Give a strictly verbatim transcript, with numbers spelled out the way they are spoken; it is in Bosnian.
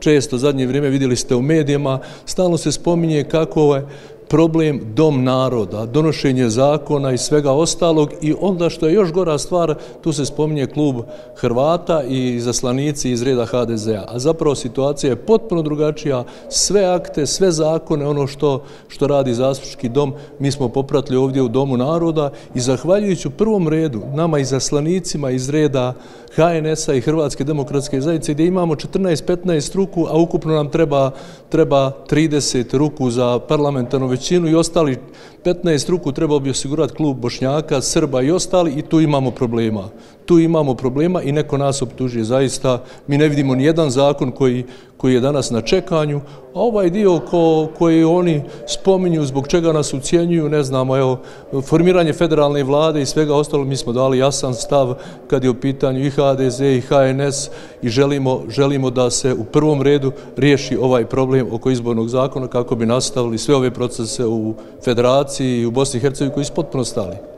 često zadnje vrijeme vidjeli ste u medijima, stalno se spominje kako je problem dom naroda, donošenje zakona i svega ostalog i onda što je još gora stvar, tu se spominje klub Hrvata i izaslanici iz reda ha de zea. A zapravo situacija je potpuno drugačija, sve akte, sve zakone, ono što, što radi zastupnički dom, mi smo popratili ovdje u Domu naroda i zahvaljujući u prvom redu nama izaslanicima iz reda ha en es a i Hrvatske demokratske zajednice gdje imamo četrnaest petnaest ruku, a ukupno nam treba, treba trideset ruku za parlamentarnu većinu i ostali petnaest ruku trebao bi osigurati klub Bošnjaka, Srba i ostali i tu imamo problema. Tu imamo problema i neko nas optužuje. Zaista mi ne vidimo ni jedan zakon koji, koji je danas na čekanju, a ovaj dio ko, koji oni spominju zbog čega nas ucjenjuju, ne znamo, evo, formiranje federalne vlade i svega ostalo, mi smo dali jasan stav kad je u pitanju i ha de ze i ha en es i želimo, želimo da se u prvom redu riješi ovaj problem oko izbornog zakona kako bi nastavili sve ove procese u federaciji i u Bosni i Hercegovini koji su potpuno stali.